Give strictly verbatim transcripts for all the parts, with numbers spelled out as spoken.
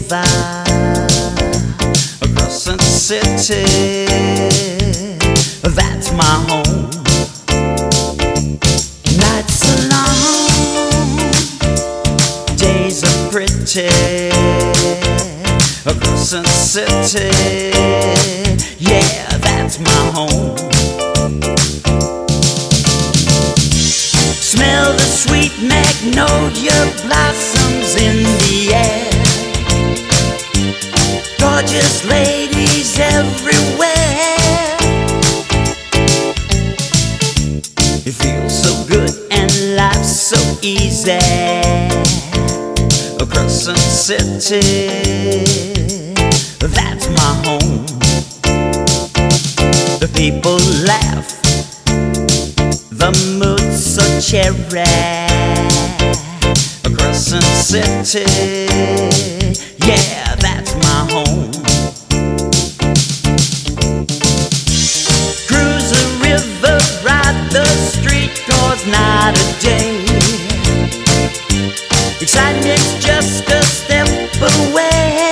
fever. Crescent City, that's my home. Nights are long, days are pretty. Crescent City, yeah, that's my home. Smell the sweet magnolia blossoms in the air. Gorgeous ladies everywhere. It feels so good and life's so easy. Crescent City, that's my home. The people laugh, the mood's so cherry. Crescent City, yeah, that's my home. Cruise the river, ride the street, cause not a day. Excitement's just a step away.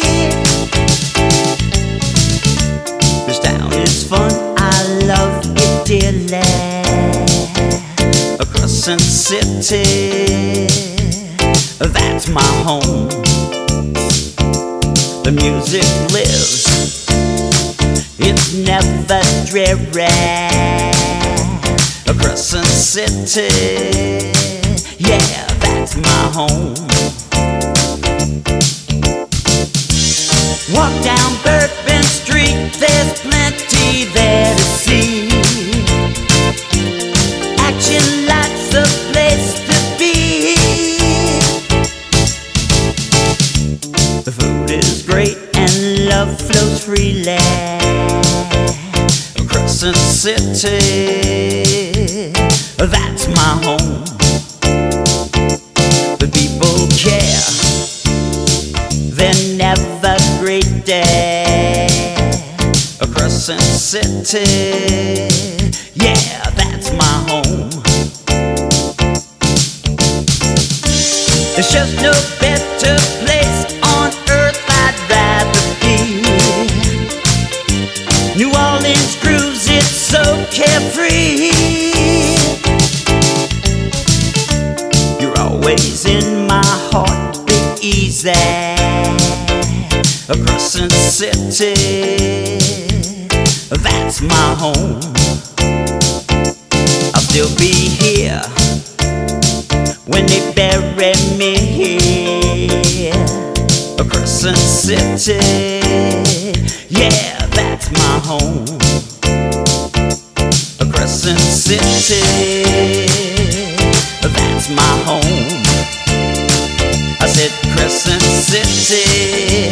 This town is fun, I love it dearly. Crescent City, that's my home. The music lives, it's never dreary. Crescent City, yeah, that's my home. Walk down Bourbon Street, there's plenty there to see. Action lights, a place to be. The food is great and love flows freely. Crescent City, that's my home. The people care, they're never greedy. Crescent City, yeah, that's my home. There's just no better place on earth I'd rather be. New Orleans grooves, it's so carefree. You're always in my heart, be easy. Crescent City, that's my home. I'll still be here when they bury me here. Crescent City, yeah, that's my home. Crescent City, that's my home. I said Crescent City,